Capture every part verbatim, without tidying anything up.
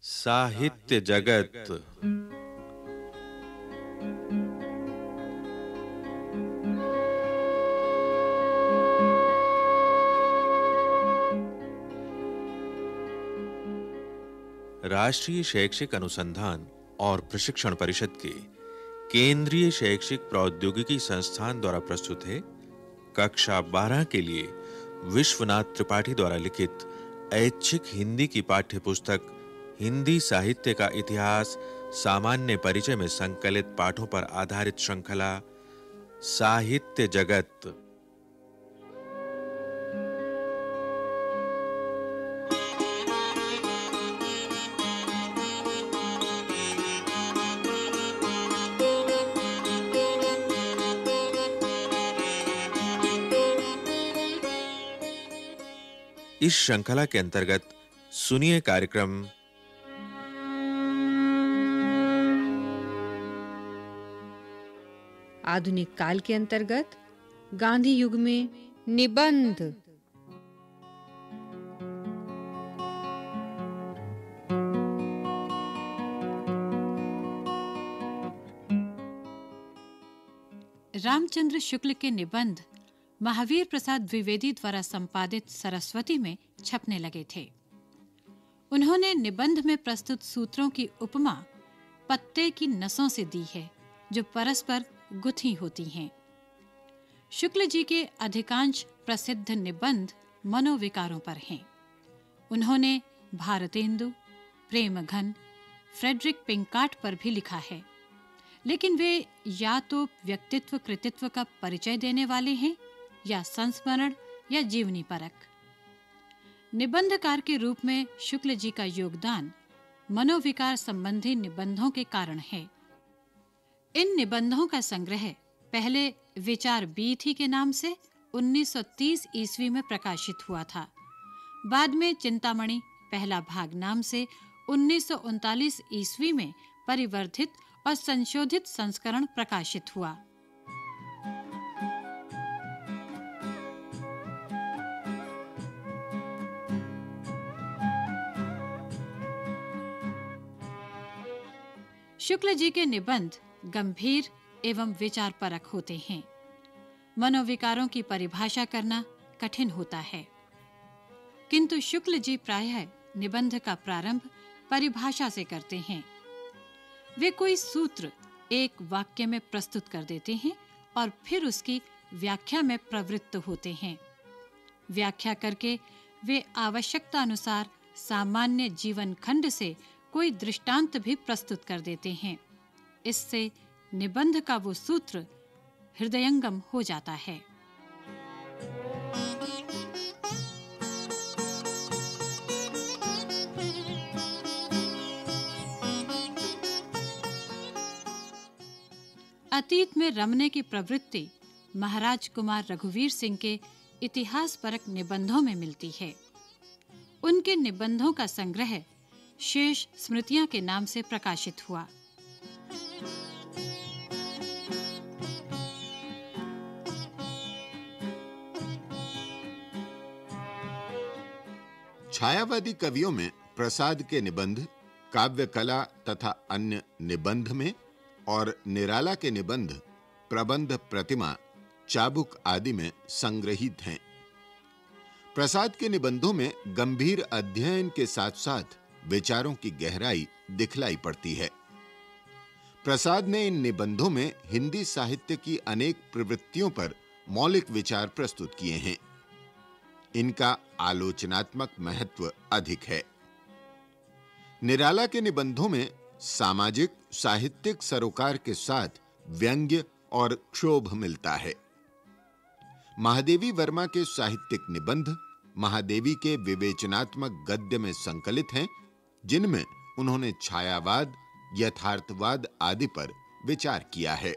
साहित्य जगत। राष्ट्रीय शैक्षिक अनुसंधान और प्रशिक्षण परिषद के केंद्रीय शैक्षिक प्रौद्योगिकी संस्थान द्वारा प्रस्तुत है कक्षा बारह के लिए विश्वनाथ त्रिपाठी द्वारा लिखित ऐच्छिक हिंदी की पाठ्य पुस्तक हिंदी साहित्य का इतिहास सामान्य परिचय में संकलित पाठों पर आधारित श्रृंखला साहित्य जगत। इस श्रृंखला के अंतर्गत सुनिए कार्यक्रम आधुनिक काल के अंतर्गत गांधी युग में निबंध। रामचंद्र शुक्ल के निबंध महावीर प्रसाद द्विवेदी द्वारा संपादित सरस्वती में छपने लगे थे। उन्होंने निबंध में प्रस्तुत सूत्रों की उपमा पत्ते की नसों से दी है जो परस्पर गुथी होती हैं। शुक्ल जी के अधिकांश प्रसिद्ध निबंध मनोविकारों पर हैं। उन्होंने भारतेंदु, प्रेमघन, फ्रेडरिक पिंकार्ट पर भी लिखा है, लेकिन वे या तो व्यक्तित्व कृतित्व का परिचय देने वाले हैं या संस्मरण या जीवनी परक। निबंधकार के रूप में शुक्ल जी का योगदान मनोविकार संबंधी निबंधों के कारण है। इन निबंधों का संग्रह पहले विचार बीथी के नाम से उन्नीस सौ तीस ईस्वी में प्रकाशित हुआ था। बाद में चिंतामणि पहला भाग नाम से उन्नीस सौ उनतालीस ईस्वी में परिवर्धित और संशोधित संस्करण प्रकाशित हुआ। शुक्ल जी के निबंध गंभीर एवं विचारपरक होते हैं। मनोविकारों की परिभाषा करना कठिन होता है, किंतु शुक्ल जी प्रायः निबंध का प्रारंभ परिभाषा से करते हैं। वे कोई सूत्र एक वाक्य में प्रस्तुत कर देते हैं और फिर उसकी व्याख्या में प्रवृत्त होते हैं। व्याख्या करके वे आवश्यकता अनुसार सामान्य जीवन खंड से कोई दृष्टांत भी प्रस्तुत कर देते हैं। इससे निबंध का वो सूत्र हृदयंगम हो जाता है। अतीत में रमने की प्रवृत्ति महाराज कुमार रघुवीर सिंह के इतिहास परक निबंधों में मिलती है। उनके निबंधों का संग्रह शेष स्मृतियां के नाम से प्रकाशित हुआ। छायावादी कवियों में प्रसाद के निबंध काव्य कला तथा अन्य निबंध में और निराला के निबंध प्रबंध प्रतिमा चाबुक आदि में संग्रहित हैं। प्रसाद के निबंधों में गंभीर अध्ययन के साथ-साथ विचारों की गहराई दिखलाई पड़ती है। प्रसाद ने इन निबंधों में हिंदी साहित्य की अनेक प्रवृत्तियों पर मौलिक विचार प्रस्तुत किए हैं। इनका आलोचनात्मक महत्व अधिक है। निराला के निबंधों में सामाजिक साहित्यिक सरोकार के साथ व्यंग्य और क्षोभ मिलता है। महादेवी वर्मा के साहित्यिक निबंध महादेवी के विवेचनात्मक गद्य में संकलित हैं, जिनमें उन्होंने छायावाद, यथार्थवाद आदि पर विचार किया है।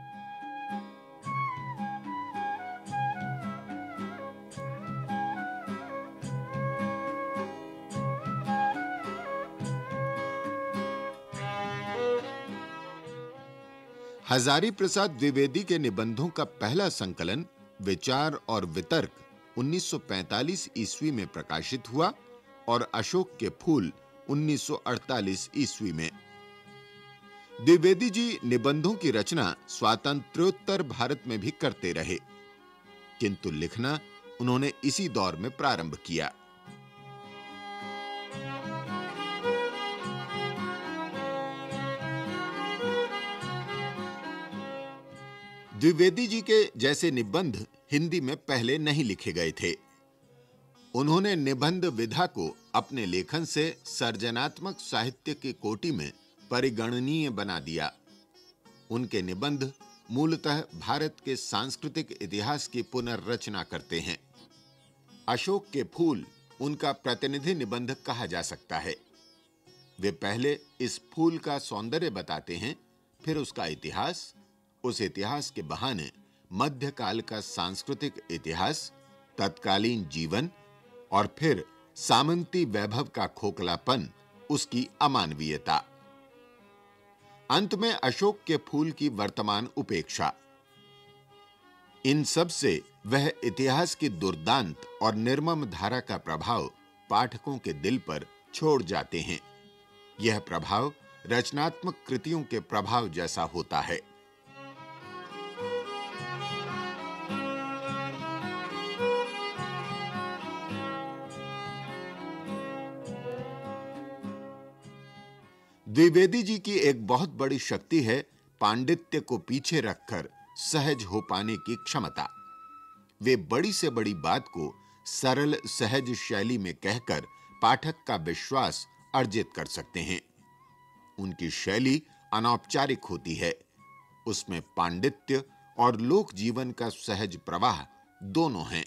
हजारी प्रसाद द्विवेदी के निबंधों का पहला संकलन विचार और वितर्क उन्नीस सौ पैंतालीस ईस्वी में प्रकाशित हुआ और अशोक के फूल उन्नीस सौ अड़तालीस ईस्वी में। द्विवेदी जी निबंधों की रचना स्वातंत्र्योत्तर भारत में भी करते रहे, किंतु लिखना उन्होंने इसी दौर में प्रारंभ किया। द्विवेदी जी के जैसे निबंध हिंदी में पहले नहीं लिखे गए थे। उन्होंने निबंध विधा को अपने लेखन से सर्जनात्मक साहित्य की कोटि में परिगणनीय बना दिया। उनके निबंध मूलतः भारत के सांस्कृतिक इतिहास की पुनर्रचना करते हैं। अशोक के फूल उनका प्रतिनिधि निबंध कहा जा सकता है। वे पहले इस फूल का सौंदर्य बताते हैं, फिर उसका इतिहास, उस इतिहास के बहाने मध्यकाल का सांस्कृतिक इतिहास, तत्कालीन जीवन और फिर सामंती वैभव का खोखलापन, उसकी अमानवीयता। अंत में अशोक के फूल की वर्तमान उपेक्षा। इन सब से वह इतिहास की दुर्दांत और निर्मम धारा का प्रभाव पाठकों के दिल पर छोड़ जाते हैं। यह प्रभाव रचनात्मक कृतियों के प्रभाव जैसा होता है। द्विवेदी जी की एक बहुत बड़ी शक्ति है पांडित्य को पीछे रखकर सहज हो पाने की क्षमता। वे बड़ी से बड़ी बात को सरल सहज शैली में कहकर पाठक का विश्वास अर्जित कर सकते हैं। उनकी शैली अनौपचारिक होती है। उसमें पांडित्य और लोक जीवन का सहज प्रवाह दोनों हैं।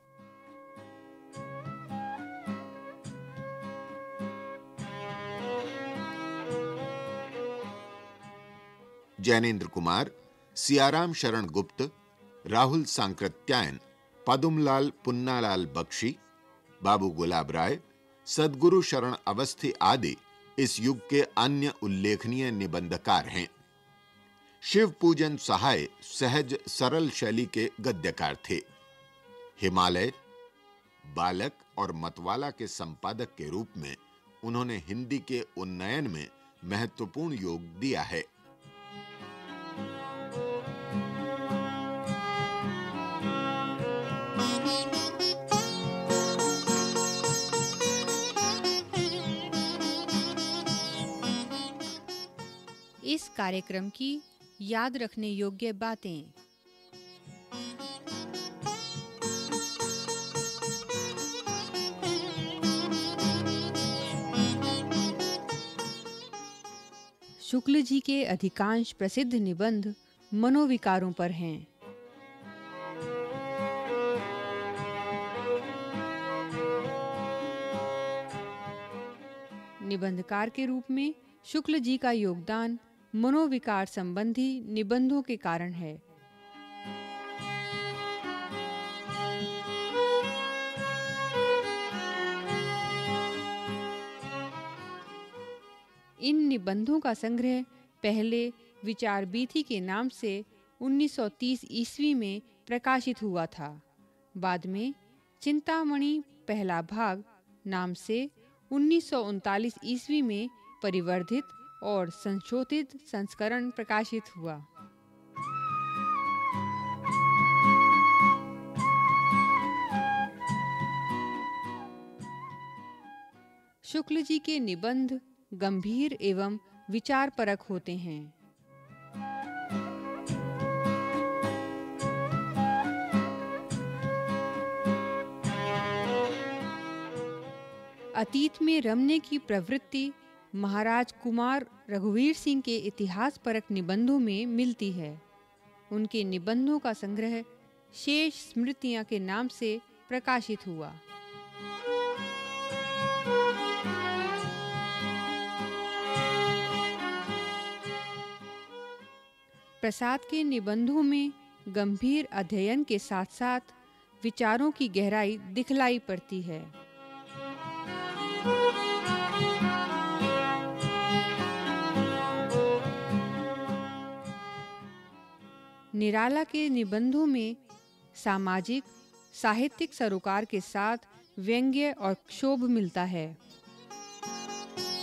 जैनेन्द्र कुमार, सियाराम शरण गुप्त, राहुल सांकृत्यायन, पदुमलाल पुन्नालाल बख्शी, बाबू गुलाब राय, सद्गुरु शरण अवस्थी आदि इस युग के अन्य उल्लेखनीय निबंधकार हैं। शिव पूजन सहाय सहज सरल शैली के गद्यकार थे। हिमालय, बालक और मतवाला के संपादक के रूप में उन्होंने हिंदी के उन्नयन में महत्वपूर्ण योग दिया है। इस कार्यक्रम की याद रखने योग्य बातें। शुक्ल जी के अधिकांश प्रसिद्ध निबंध मनोविकारों पर हैं। निबंधकार के रूप में शुक्ल जी का योगदान मनोविकार संबंधी निबंधों के कारण है। इन निबंधों का संग्रह पहले विचार बीथी के नाम से उन्नीस सौ तीस ईस्वी में प्रकाशित हुआ था। बाद में चिंतामणि पहला भाग नाम से उन्नीस सौ उनतालीस ईस्वी में परिवर्धित और संशोधित संस्करण प्रकाशित हुआ। शुक्ल जी के निबंध गंभीर एवं विचारपरक होते हैं। अतीत में रमने की प्रवृत्ति महाराज कुमार रघुवीर सिंह के इतिहास परक निबंधों में मिलती है। उनके निबंधों का संग्रह शेष स्मृतियां के नाम से प्रकाशित हुआ। प्रसाद के निबंधों में गंभीर अध्ययन के साथ साथ विचारों की गहराई दिखलाई पड़ती है। निराला के निबंधों में सामाजिक साहित्यिक सरोकार के साथ व्यंग्य और क्षोभ मिलता है।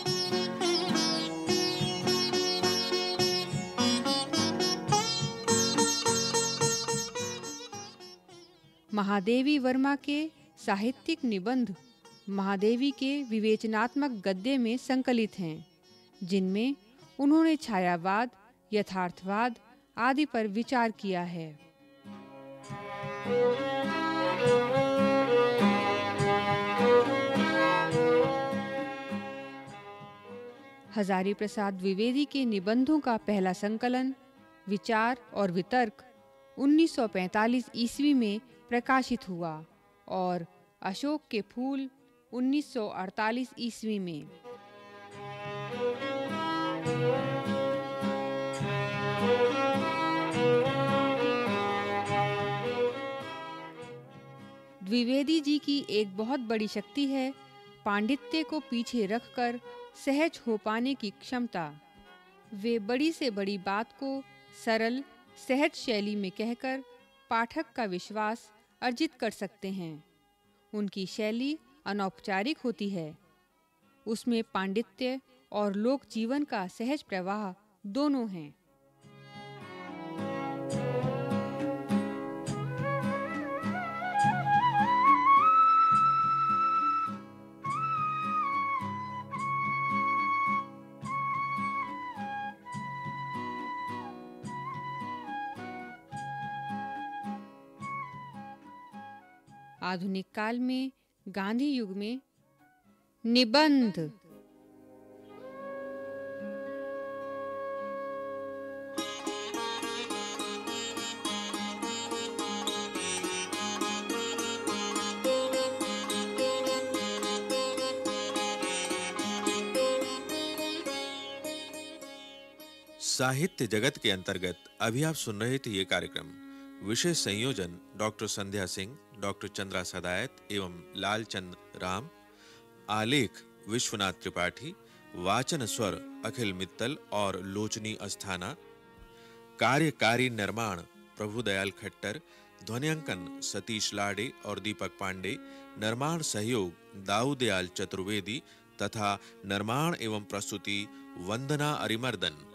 महादेवी वर्मा के साहित्यिक निबंध महादेवी के विवेचनात्मक गद्य में संकलित हैं, जिनमें उन्होंने छायावाद, यथार्थवाद आदि पर विचार किया है। हजारी प्रसाद द्विवेदी के निबंधों का पहला संकलन विचार और वितर्क उन्नीस सौ पैंतालीस ईस्वी में प्रकाशित हुआ और अशोक के फूल उन्नीस सौ अड़तालीस ईस्वी में। द्विवेदी जी की एक बहुत बड़ी शक्ति है पांडित्य को पीछे रखकर सहज हो पाने की क्षमता। वे बड़ी से बड़ी बात को सरल सहज शैली में कहकर पाठक का विश्वास अर्जित कर सकते हैं। उनकी शैली अनौपचारिक होती है, उसमें पांडित्य और लोक जीवन का सहज प्रवाह दोनों हैं। आधुनिक काल में गांधी युग में निबंध साहित्य जगत के अंतर्गत अभी आप सुन रहे थे ये कार्यक्रम। विषय संयोजन डॉक्टर संध्या सिंह, डॉक्टर चंद्रा सदायत एवं लालचंद राम। आलेख विश्वनाथ त्रिपाठी। वाचन स्वर अखिल मित्तल और लोचनी अस्थाना। कार्यकारी निर्माण प्रभुदयाल खट्टर। ध्वनियांकन सतीश लाडे और दीपक पांडे। निर्माण सहयोग दाऊदयाल चतुर्वेदी तथा निर्माण एवं प्रस्तुति वंदना अरिमर्दन।